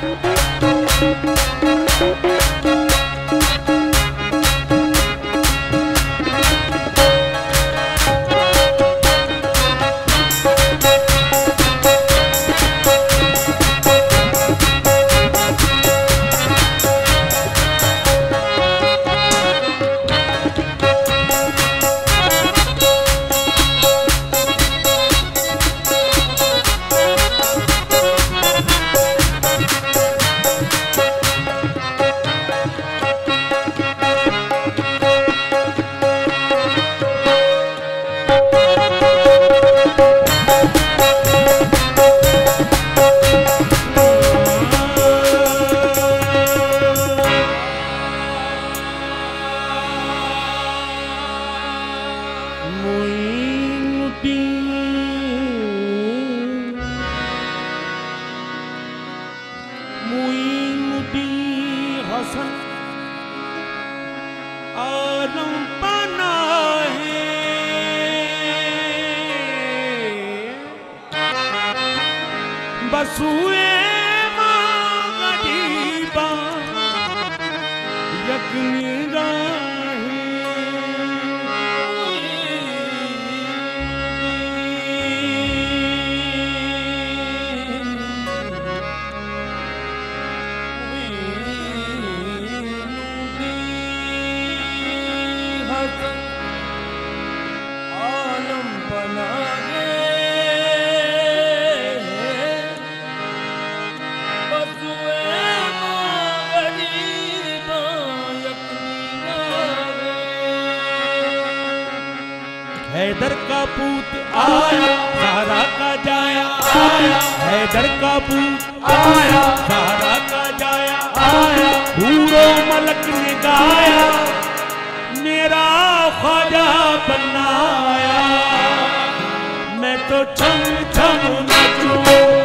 बसुए गरीबा यकनी राही आलम बना हैदर का पूत आया ज़हरा का जाया आया, हैदर का पूत आया ज़हरा का जाया आया, हूरो मलक ने गाया मेरा ख्वाजा बनाया, मैं तो छम छम नचूं,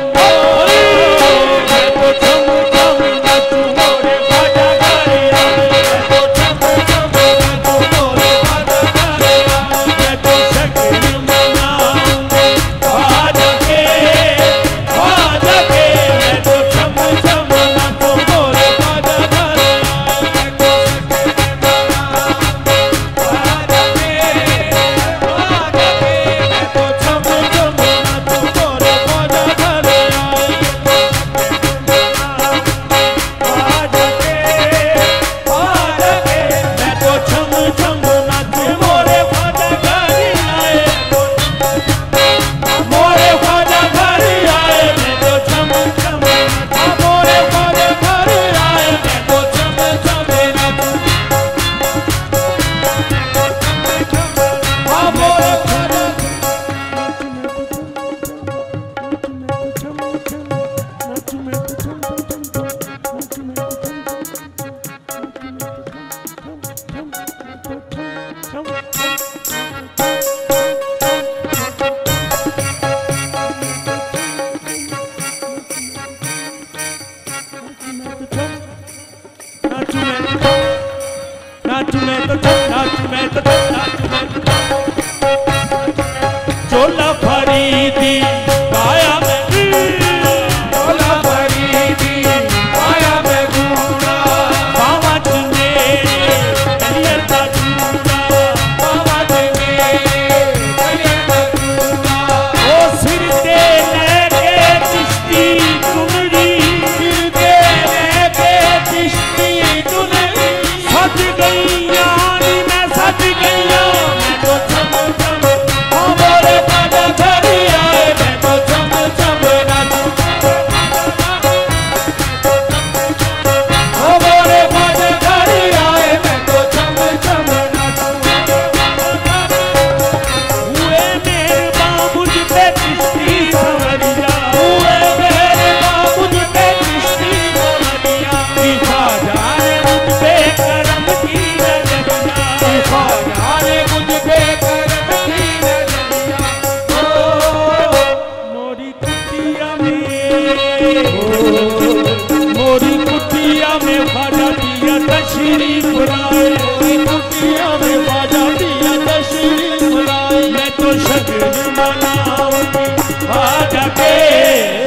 मैं तो छम छम नचूं मोरे ख्वाजा घर आए, मैं तो छम छम नचूं मोरे ख्वाजा घर आए, मैं तो शक्र मनाऊं ख्वाजा के, मैं तो छम छम नचूं मोरे ख्वाजा घर आए, मैं तो शक्र मनाऊं ख्वाजा के, मैं तो छम छम नचूं मोरे ख्वाजा घर आए, मैं तो छम छम नचूं मोरे ख्वाजा घर आए, मोरे ख्वाजा घर आए, मैं तो छम छम नचूं मोरे ख्वाजा घर आए, मैं तो छम छम नचूं मोरे ख्वाजा चोला फरीदी पाया मैं, चोला फरीदी पाया मैं घूरा, बाबा चुने कलियर का चूड़ा, बाबा चुने कलियर का चूड़ा, ओ सिर दे लेके चिश्ती चुनरी, सिर दे लेके चिश्ती चुनरी, सज गई यानी मैं सज गई, मैं तो छम छम मोरे ख्वाजा घर आए, मैं तो छम छम नचूं मोरे ख्वाजा घर आए, मैं तो छम छम नचूं, हुए मेहरबान मुझ पे चिश्ती संवरिया, हुए मेहरबान मुझ पे चिश्ती संवरिया, ख्वाजा ने मुझ पे करम की नजरिया, ख्वाजा ने मुझ पे करम की नजरिया, मोरी कुटिया में ख्वाजा दिया तशरीफ लाए, मोरी कुटिया में ख्वाजा दिया तशरीफ लाए, मैं तो शक्र मनाऊं ख्वाजा के,